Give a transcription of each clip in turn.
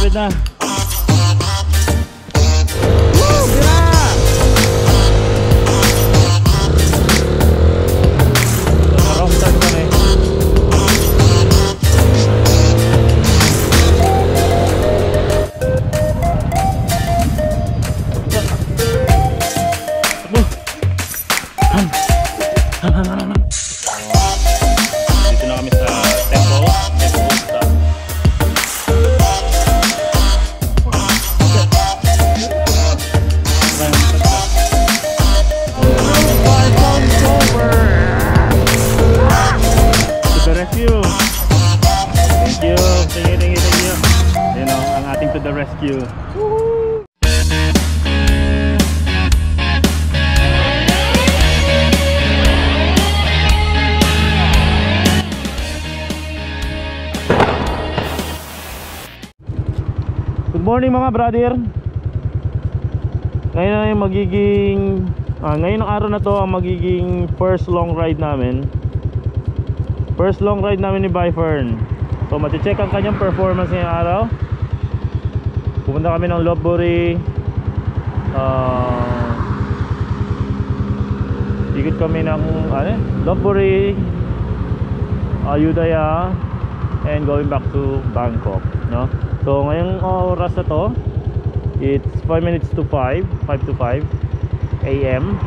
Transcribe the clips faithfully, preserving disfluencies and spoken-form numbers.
Malapit na. Woo! Tira! Wrong turn kami. Dito na kami sa Tempo. Tempo Costa. To the rescue. Thank you. Thank you, thank you, thank you. You know, ang ating to the rescue. Good morning mga brother. Ngayon ay magiging ah, ngayon ang araw na to ang magiging first long ride namin. First long ride namin ni Byfern. So mati-check ang kanyang performance ngayong araw. Pupunta kami ng Lopburi. uh, Ikot kami ng ano, Lopburi, Ayutthaya, and going back to Bangkok, no? So ngayong oras na to, it's five minutes to five, five to five A M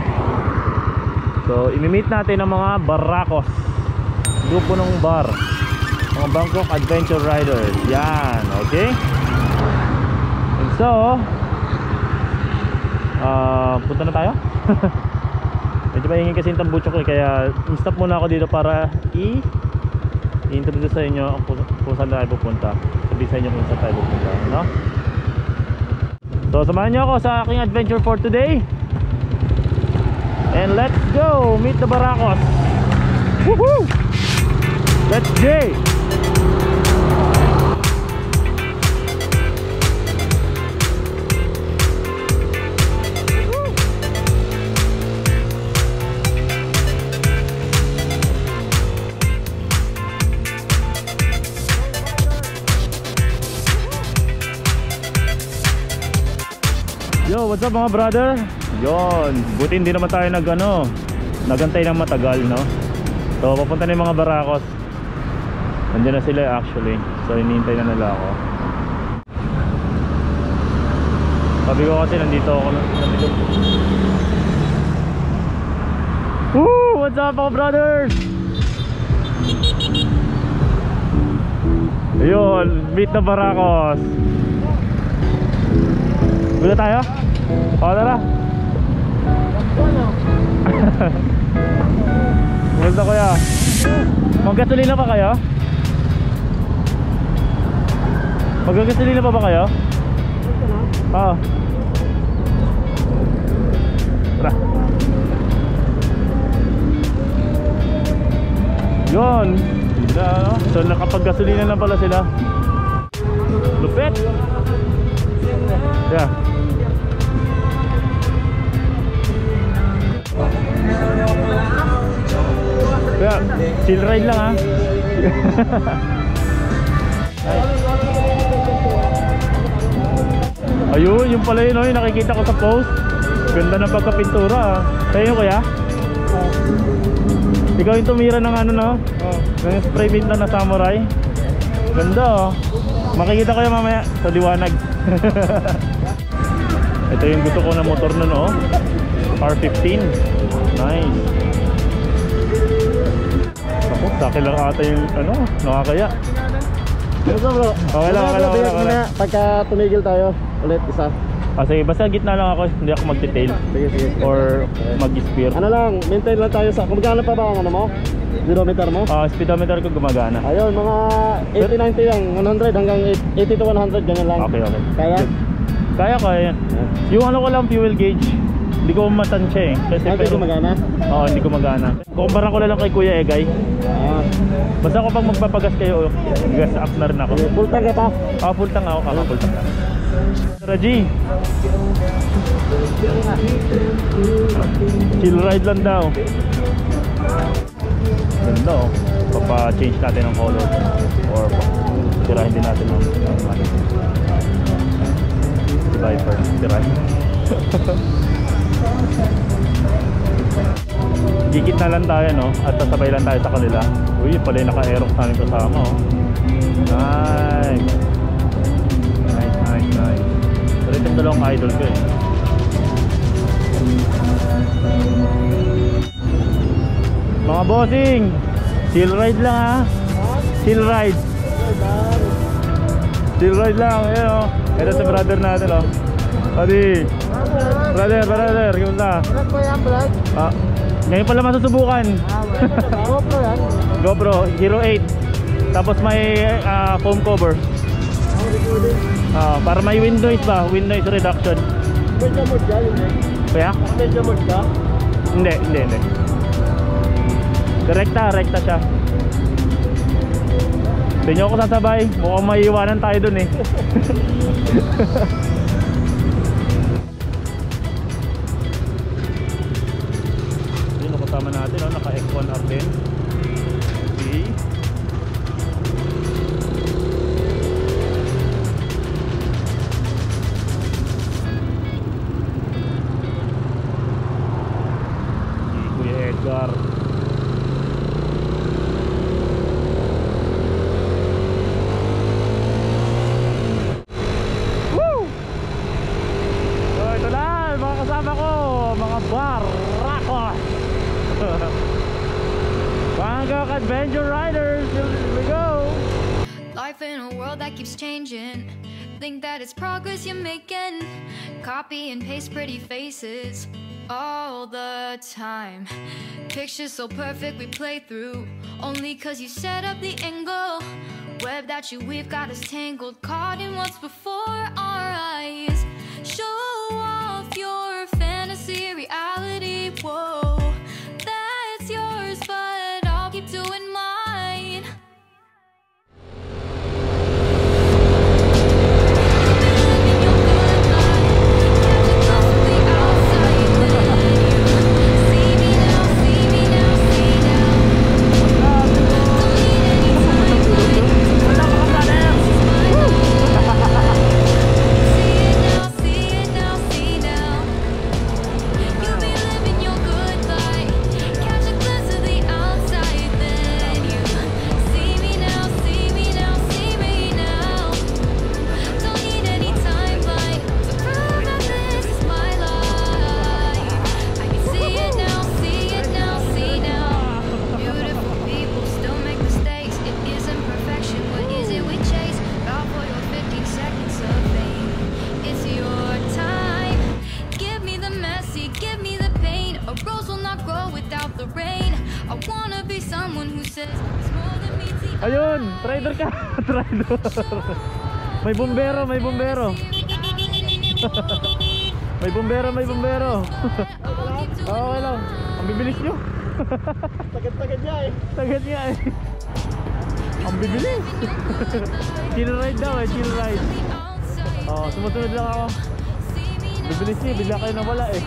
So imi-meet natin ang mga barakos, grupo ng bar, mga Bangkok Adventure Riders. Yan, okay. And so uh, punta na tayo. Medyo maingin kasi yung tambucho ko, kaya i-stop muna ako dito para i- i-introduce sa inyo kung, kung saan tayo pupunta. Sabihin sa inyo kung saan tayo pupunta, no? So samahan nyo ako sa aking adventure for today. And let's go meet the barakos. Woohoo! Let's go! Yo, what's up mga brother? Yon, buti hindi naman tayo nag ano, nagantay ng matagal, no? So papunta na yung mga barakos. Nandiyan na sila actually. So hinihintay na nila ako. Sabi ko kasi nandito ako, nandito. Woo! What's up mga brothers? Ayun, meet the barakos. Gulo tayo? O, tara. Gusto kuya. Maggasolina pa kayo? Maggasolina pa ba kayo? Oo. Tara. Yun. So nakapaggasolina na pala sila. Lupit. Yeah. Kaya, chill ride lang ha. Ayun, yung pala yun, oh, yung nakikita ko sa post. Ganda ng pagkapintura ha. Sa'yo yun kuya? Ikaw yung tumira ng ano no? Ng spray paint lang na samurai. Ganda oh. Makikita ko yan mamaya sa liwanag. Ito yung gusto ko na motor na no, R fifteen. Nice. Ako, sa akin lang ata yung ano, nakakaya. Bro, bro. Okay lang, okay lang, okay lang, okay lang. Pagka tumigil tayo, ulit isa. Ah, sige, basta gitna lang ako, hindi ako mag-detail. Sige, sige. Or mag-spear. Ano lang, maintain lang tayo sa, kung magkano pa ba ang ano mo? Speedometer mo? Ah, speedometer ko gumagana. Ayun, mga eighty ninety lang, one hundred hanggang eighty to one hundred, ganyan lang. Okay, okay. Kaya? Kaya, kaya. Yung ano ko lang, fuel gauge. Hindi ko matansya eh. Kasi Hindi pero, gumagana? Oo, hindi ko magana. Kumpara ko na lang kay Kuya Egay. Ah. Basta ako pag magpapagas kayo, gas up na rin ako. Full tank ka pa? Ah, full tank ako. Kaka full tank ako. Raji, chill ride lang daw. Ganda oh. Papa-change natin ang color or tirahin din natin ang ano. Si Viper, si Rai. Gigit na lang tayo, no? At sasabay lang tayo sa kanila. Uy, pala yung naka-aerox namin kasama, oh. Nice. Nice, nice, nice. Pero itong dalawang idol ko, eh. Mga bossing, chill ride lang, ha? Chill ride. Chill ride lang, ayan, oh. Ito sa brother natin, oh. Adi. Brother, brother, kumusta? Brad po yan, Brad. Ah, ngayon pala masusubukan. GoPro yan. GoPro Hero eight. Tapos may ah, foam cover. Ah, para may wind noise ba? Wind noise reduction. Medyo mood ka, yun eh. Kaya? Medyo mood ka. Hindi, hindi, hindi. Rekta, rekta siya. Hindi nyo ako sasabay. Mukhang maiiwanan tayo dun eh. Yun, kasama natin, oh, naka X one R din. Okay. Si Kuya Edgar. Bangkok Adventure Riders, here we go. Life in a world that keeps changing. Think that it's progress you're making. Copy and paste pretty faces all the time. Pictures so perfect we play through. Only cause you set up the angle. Web that you weave got us tangled. Caught in what's before our eyes. Show off your fantasy reality. Whoa, that's yours, but I'll keep doing mine. Ayun, trader ka. Trader. May bumbero, may bumbero. May bumbero, may bumbero. Okay lang. Ang bibilis nyo. Tagad-tagad niya eh. Tagad nga eh. Ang bibilis. Chill ride daw eh, chill ride. Oh, sumusunod lang ako. Bibilis niya, bigla kayo nawala eh.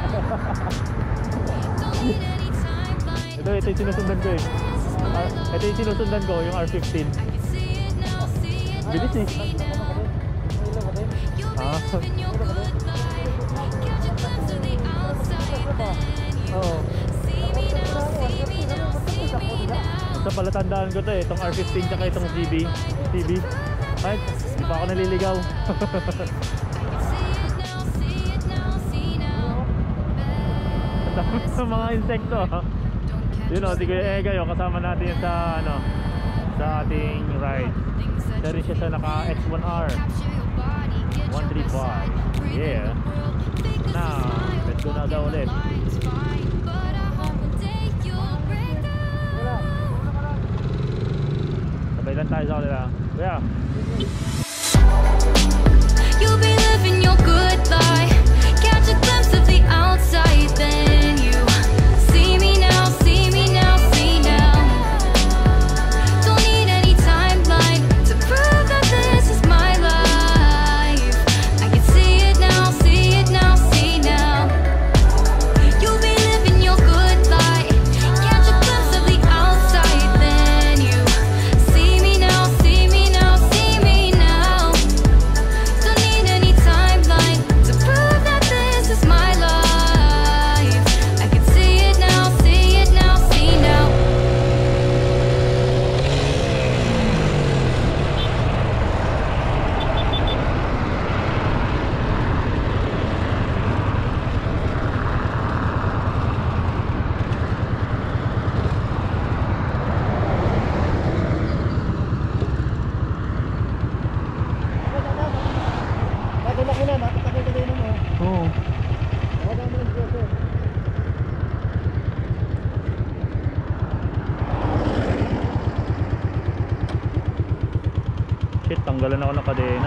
Ito, ito yung sinusundan ko eh. Uh, ito yung sinusundan ko, yung R fifteen. Bilis eh. Ah. Oo. Sa pala tandaan ko to eh, itong R fifteen tsaka itong G B. T V. Ay, di pa ako naliligaw. Ang dami sa mga insekto ha. Yun o, si Kuya Ega yung kasama natin sa ano, sa ating ride. Siya rin siya sa naka X one R one thirty-five. Yeah. Now, let's go na daw ulit. Sabay lang tayo sa kanila. Kuya. You'll be living your good life. Catch a glimpse of the outside, then you see me now, see me now, see now. Don't need any timeline to prove that this is my life. I can see it now, see it now, see now. You'll be living your good life. Catch a glimpse of the outside, then you see me now, see me now, see me now. Don't need any timeline natanggalan ako ng kadena.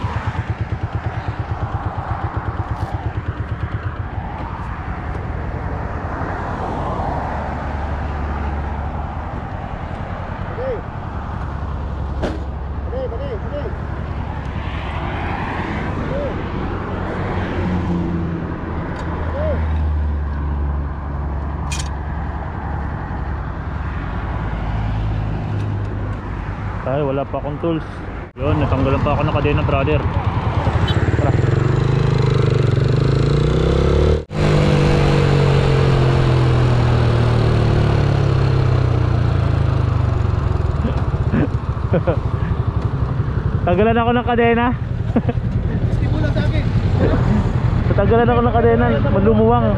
Bagi, bagi, bagi. Ay, wala pa akong tools. Yun, natanggalan pa ako ng kadena, brother. Tara. Tanggalan ako ng kadena. Stimulan sa akin. Natanggalan ako ng kadena, malumuwang.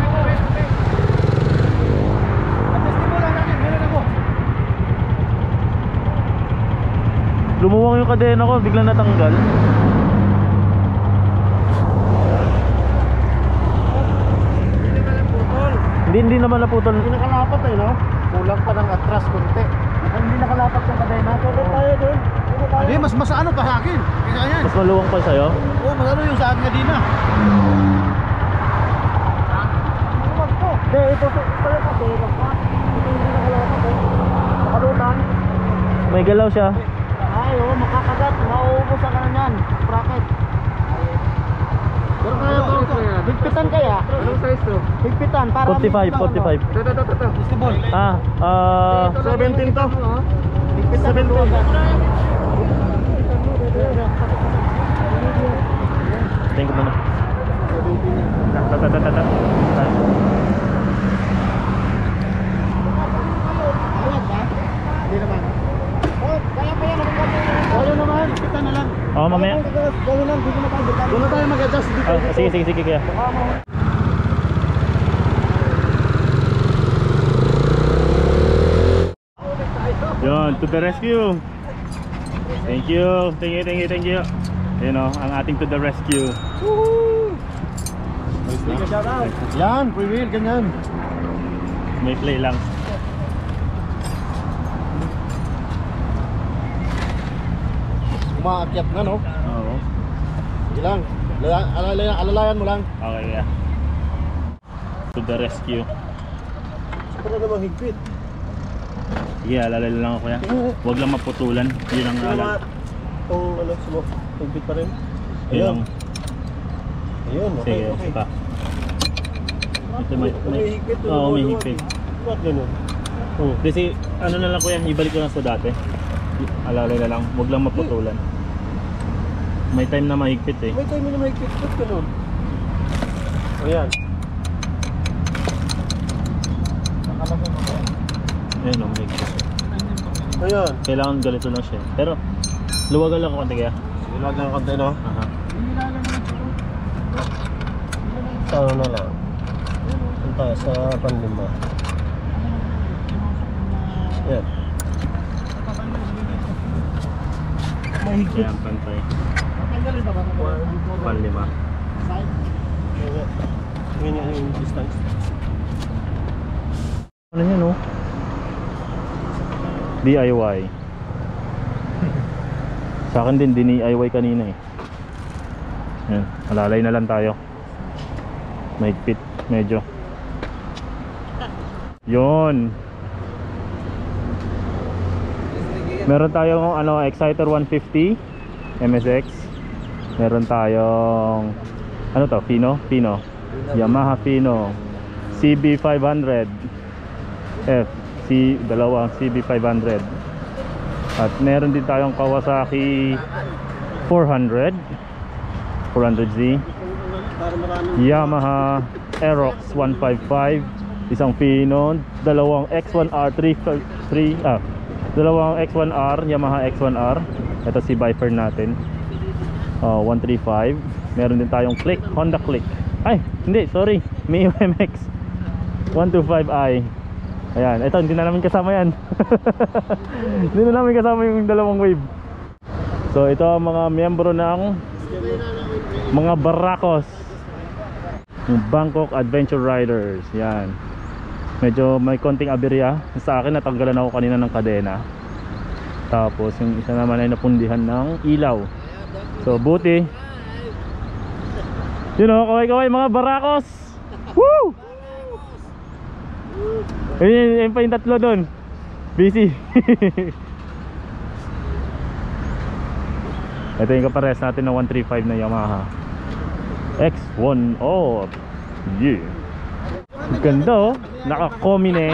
Lumuwang yung kadena ko, biglang natanggal. Hindi naman ang putol. Hindi, hindi naman naputol. Hindi nakalapat eh, no? Kulang pa ng atras konti. Hindi nakalapat yung kadena. Tulad tayo doon. Hindi, mas mas ano pa sa akin. Kaya yan. Mas maluwang pa sa'yo. Oo, mas ano yung sa akin kadena. Hindi, ito ito yung kadena pa. Ito hindi nakalapat eh. Nakalutan. May galaw siya. Ay, oo, makakagat. Mauubos ang ano yan. Bracket. Pero kaya ito, higpitan kaya? Anong size to? Higpitan, para forty-five, forty-five. Ito, ito, ito, ito. Festival. Ah, ah, seventeen to. Higpitan. seventeen. tingin ko muna. Tatatatatat. Hindi naman. Oh, kaya pa yan. Kaya naman. Higpitan na lang. Oh, mamaya. Gawin lang, dito na tayo. Doon na tayo mag-adjust dito. Ah, sige, sige, sige kaya. Yun, to the rescue. Thank you, thank you, thank you, thank you. You know, ang ating to the rescue. Woohoo! Yan, free wheel, ganyan. May play lang. Umaakyat na, no? Oo. Sige lang. Alala- Alalayan, alalayan mo lang. Okay, yeah. To the rescue. Saan ka na naman higpit? Sige, alalay lang ako ya. Huwag lang maputulan. Yun ang alal. Itong ano, sumo, higpit pa rin. Yun ang... Ayun, okay, Sige, okay. pa. Ito may... May may higpit. Oo, may higpit. Ba't ganun? Oh, kasi ano na lang kuya, ibalik ko lang sa dati. Alalay na lang, huwag lang maputulan. May time na mahigpit eh. May time na may higpit. Ba't ganun? Ayan. Nakalagay mo ba? Ayun oh, mahigpit. Ayan. Kailangan ganito lang siya. Pero luwagan lang ako konti kaya. Sige, lag lang konti, no? Aha. Sa ano na lang. Punta sa panlima. Yan. Kaya ang pantay. Panlima. Ganyan yung distance. Ano yan oh? D I Y. Sa akin din, D I Y kanina eh. Yan, alalay na lang tayo. Mahigpit, medyo. Yon. Meron tayong ano, Exciter one fifty M S X. Meron tayong ano to, Fino, Fino. Yamaha Fino C B five hundred F, C dalawang C B five hundred. At meron din tayong Kawasaki four hundred four hundred Z. Yamaha Aerox one fifty-five, isang Fino, dalawang X one R three ah dalawang X one R, Yamaha X one R. Ito si Viper natin, uh, one thirty-five. Meron din tayong Click, Honda Click. Ay, hindi, sorry, Mio M X one twenty-five i. Ayan, ito hindi na namin kasama yan. Hindi na namin kasama yung dalawang wave. So ito ang mga miyembro ng mga Barakos, yung Bangkok Adventure Riders. Yan. Medyo may konting aberya sa akin, natanggalan ako kanina ng kadena. Tapos yung isa naman ay napundihan ng ilaw. So buti. Yun o, kaway-kaway mga barakos. Woo! Ayun, ayun pa yung tatlo doon. Busy. Ito yung kapares natin ng one thirty-five na Yamaha X one R. Yeah. Ganda oh. Naka-common eh.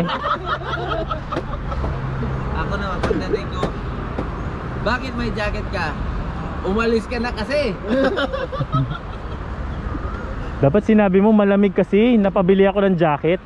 Ako naman pagdating ko, bakit may jacket ka? Umalis ka na kasi. Dapat sinabi mo malamig kasi. Napabili ako ng jacket.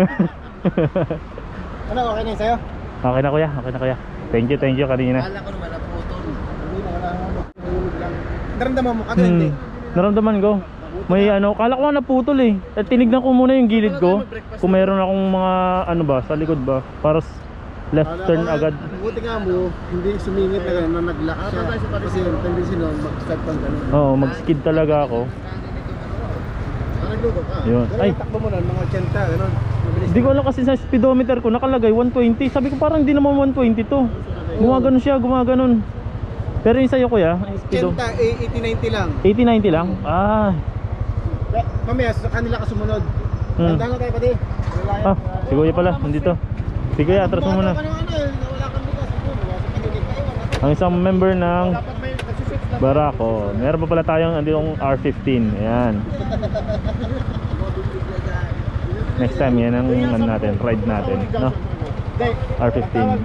Ano, okay na yun sa'yo? Okay na kuya, okay na kuya. Thank you, thank you kanina. Kala ko naman naputol. Hindi na, wala na. Nahulog lang. Naramdaman mo, agad hindi. Hmm, naramdaman ko. May ano, kala ko nga naputol eh. At tinignan ko muna yung gilid ko. Kung mayroon akong mga ano ba, sa likod ba. Para s- left turn agad. Buti nga mo, hindi sumingit na gano'n, na nag-lock siya. Kasi yung tendency nun, mag-start pang gano'n. Oo, mag-skid talaga ako. Ah, naglugo ka. Yun. Pero Ay. yung takbo mo nun, mga eighty, gano'n. Mabilis Hindi ko alam kasi sa speedometer ko nakalagay one twenty. Sabi ko parang hindi naman one twenty to. Gumaganon siya, gumaganon. Pero yung sa'yo kuya, speedo eighty, eighty, ninety lang. eighty ninety lang? Ah, Eh, mamaya, sa kanila ka sumunod. Hmm. Tandaan ka tayo pati. ah, si kuya pala, nandito. Si kuya, atras mo muna. Ano, ano, ano, wala kang bigas. Siguro, wala sa pinilig tayo. Ang isang member ng Dapat may nagsuswitch na. Barako. Meron pa pala tayong andong R fifteen. Ayan. Next time yan ang ano natin, ride natin, no? R fifteen.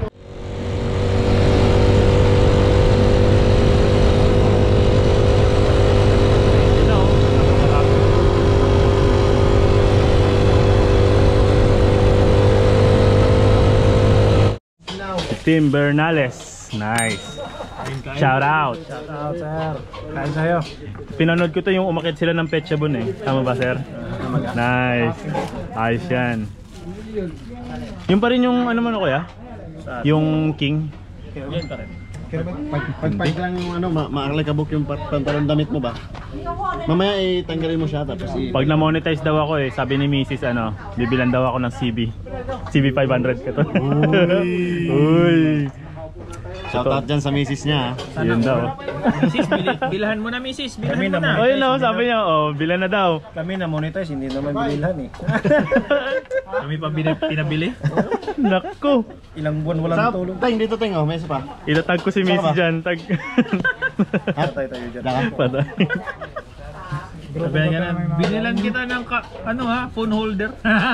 Team Bernales. Nice. Shout out. Shout out, sir. Kain sa'yo. Pinanood ko to yung umakit sila ng Petsabon eh. Tama ba sir? Nice. Ayos yan. Yung pa rin yung ano man ako ya? Yung King. Pag, pag, pag lang yung ano, ma maalikabok yung pat- pantalon damit mo ba? Mamaya itanggalin mo siya tapos i- Pag na-monetize daw ako eh, sabi ni Missus ano, bibilan daw ako ng C B. C B five hundred ka to. Uy. Uy. Shoutout dyan sa misis niya. Yun daw. Misis, bil bilhan mo na misis, bilhan mo na. Oh, yun na, sabi niya, oh, bilan na daw. Kami na monetize, hindi naman bilhan eh. Kami pa pinabili. Nako. Ilang buwan walang tulog. Teng, dito teng, oh, may isa pa. Itatag ko si Missus dyan. Tag. Patay tayo dyan. Patay. Sabi nga na, binilan kita ng ka, ano ha, phone holder.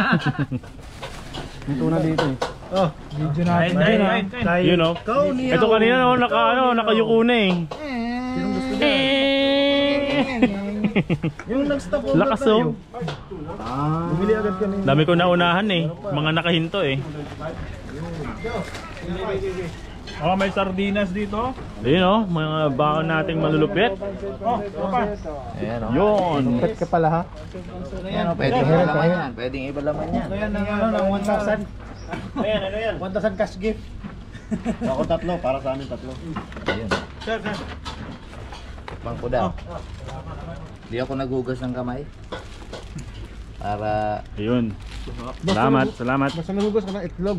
May tuna dito eh. Oh, video natin. Kain, kain, kain. You know. Ito kanina no, naka ano, nakayuko na eh. Sinong gusto dyan? Yung nag-stop over Lakas oh. Ah. Bumili agad kami. Dami ko naunahan eh. Mga nakahinto eh. Oh, may sardinas dito. Ayun oh, mga baon nating malulupit. Oh, apa? Ayan o. Yun. Pet ka pala ha? Ayan o, pwedeng ibalaman yan. Pwedeng ibalaman yan. Ano yan ng ano, ng one thousand? Ayan, ano yan? one thousand cash gift. Ako tatlo, para sa amin tatlo. Ayan. Sir, sir. Bangko daw. Di ako nagugas ng kamay. Para... Ayun. Salamat, salamat. Basta nagugas ka ng itlog.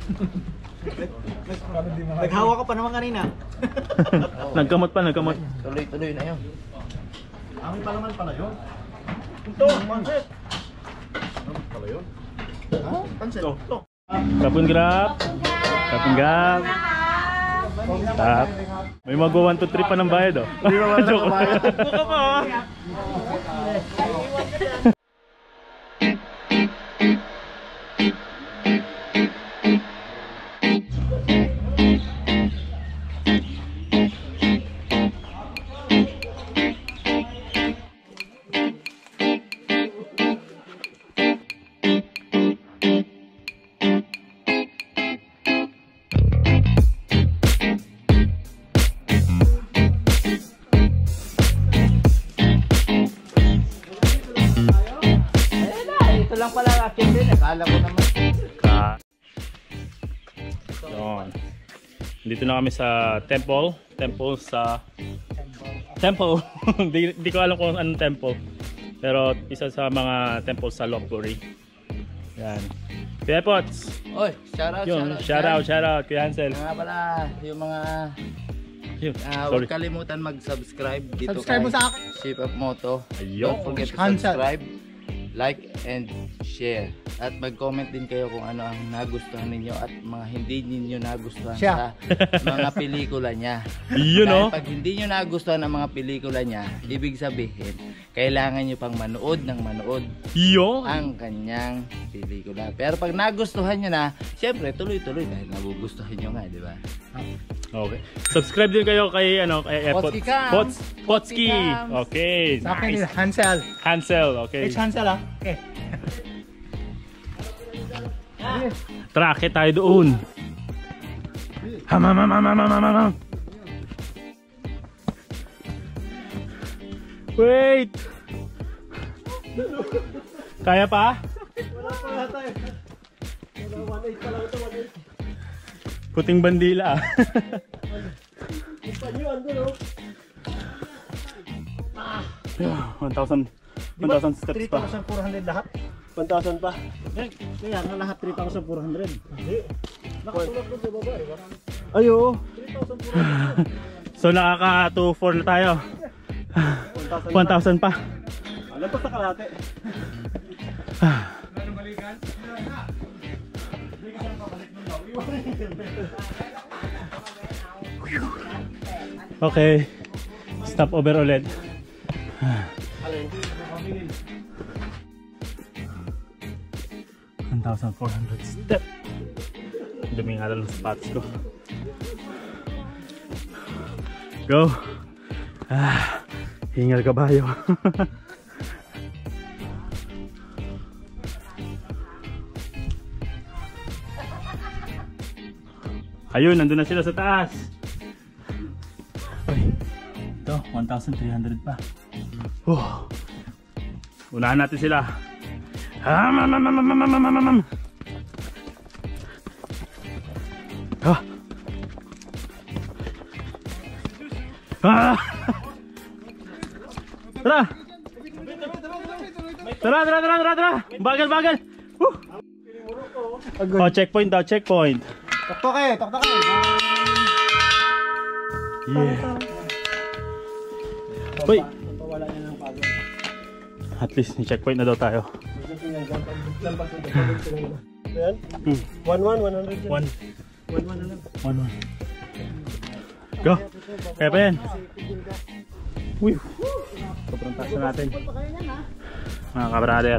Naghawa ka pa naman kanina. Nagkamot pa, nagkamot. Tuloy-tuloy na yun. Amin pa naman pala yun. Ito, pansit. Ano pala yun? Ha? Pansit. Ito. Kapun grab. Kapun grab. Tap. May mag one two three pa ng bayad oh. Hindi ba wala nang bayad? Buka pa oh. Ito lang pala akin din. Akala ko naman. Ka. Yun. Dito na kami sa temple. Temple sa... Temple. Di, di ko alam kung anong temple. Pero isa sa mga temple sa Lopburi. Yan. Kuya Pots. Oy, shoutout, Yun, shoutout. shout out, shout out, Kuya Hansel. Nga pala, yung mga... Yun, Ah, sorry. huwag kalimutan mag-subscribe dito Subscribe mo kay sa akin. Shape of Moto. Ayun. Don't forget to Hansel. subscribe, like, and share. At mag-comment din kayo kung ano ang nagustuhan ninyo at mga hindi ninyo nagustuhan Siya. sa mga pelikula niya. Yun, Dahil oh. pag hindi nyo nagustuhan ang mga pelikula niya, ibig sabihin, kailangan nyo pang manood ng manood Yun. ang kanyang pelikula. Pero pag nagustuhan nyo na, syempre tuloy-tuloy dahil nagugustuhan nyo nga, di ba? Okay. Subscribe din kayo kay ano kay eh, Potski Cams. Pots Potski. Cams. Okay. Sa akin Nice. is Hansel. Hansel, okay. It's Hansel ah. Okay. Tara, akit tayo doon. Ham ham ham ham ham ham ham. Wait. Kaya pa? Puting bandila. one thousand one thousand steps three pa. thousand four hundred lahat. one thousand pa. Eh, kaya nga lahat three thousand four hundred. Hindi. Nakasulat doon sa baba eh. Ayo. So nakaka two four na tayo. one thousand pa. Alam ko sa kalahati. Okay. Stop over ulit. one thousand four hundred step. Dumi nga lang ng spots ko. Go. Ah, hingal kabayo. Ayun, nandun na sila sa taas. Uy, ito, one thousand three hundred pa. Oh. Unahan natin sila. Ah, mam, mam, mam, mam, mam, mam, mam, mam. Ah. Ah. Tara. Tara, tara, tara, tara, tara. Bagal, bagal. Woo. Oh, checkpoint daw, checkpoint. Toktok eh, toktok eh. Yeah. Uy, Wala niya ng pagod. at least ni checkpoint na daw tayo. Ayan. Hmm. one one, one hundred. One. one one na lang. One, one. Go. Kaya pa yan. Uy. Sobrang taas na natin. Mga kabrader.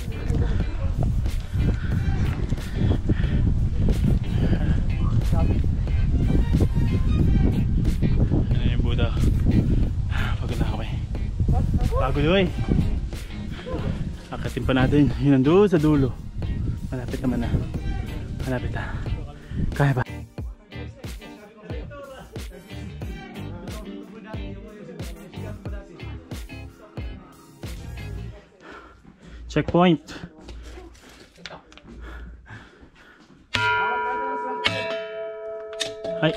Ano yung Buddha? Pagod na kami. Pagod doy. Akatin pa natin. Yun nandun sa dulo. Malapit naman na. Malapit na. Kaya ba? Checkpoint. Ay.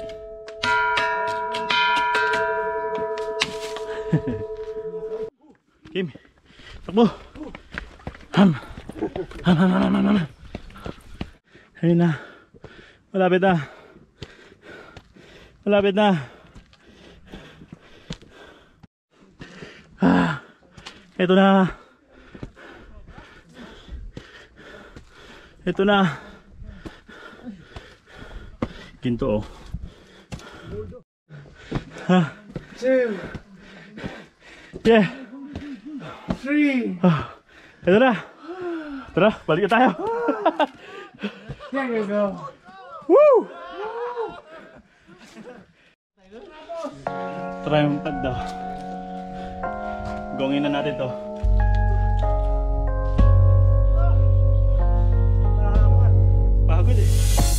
Kim. Takbo. Ham. Ham, ham, ham, ham, ham. Ayun na. Malapit na. Malapit na. Ah. Ito na. Ito na. Ginto oh. Ha. Two. Yeah. Three. Ah. Ito na. Tara, balik na tayo. There you go. Woo! Triumphant daw. Gongin na natin to. Pagod eh.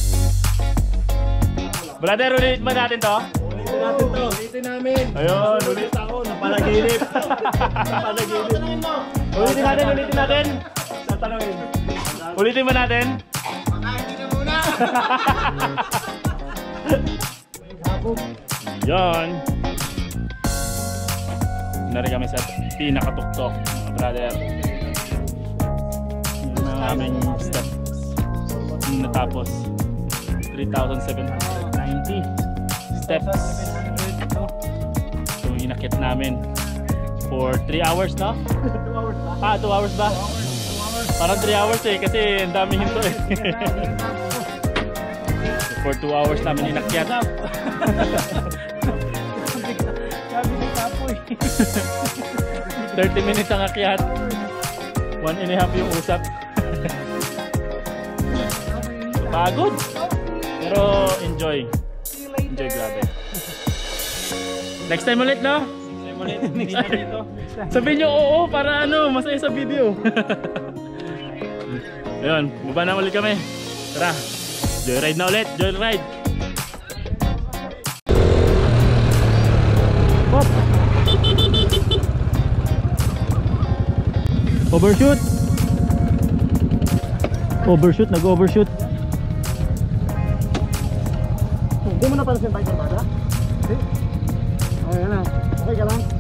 Brother, ulit ba natin to? Ulitin natin to. Ulitin namin. Ayun, ulit ako. Napanaginip. Napanaginip. Ulitin natin, ulitin natin. Tatanungin. Ulitin ba natin? Yan. Nari kami sa pinakatuktok, mga brother. Yun ang aming steps. Yung natapos. three thousand seven hundred ninety steps. So inakit namin for three hours na? two hours ba? Ah, two hours ba? Parang three hours eh kasi ang dami hinto eh. For two hours namin inakyat. Sabi ni Kapoy. thirty minutes ang akyat. One and a half yung usap. Pagod. Pero enjoy. Enjoy, grabe. Next time ulit, no? Next time ulit. Next time dito. Sabihin nyo oo para ano, masaya sa video. Ayun, baba na ulit kami. Tara, joyride na ulit, joyride. Pop! Overshoot! Overshoot, nag-overshoot. Hindi mo na para sa tayo, Bada? Hindi. Okay ka lang. Okay ka lang.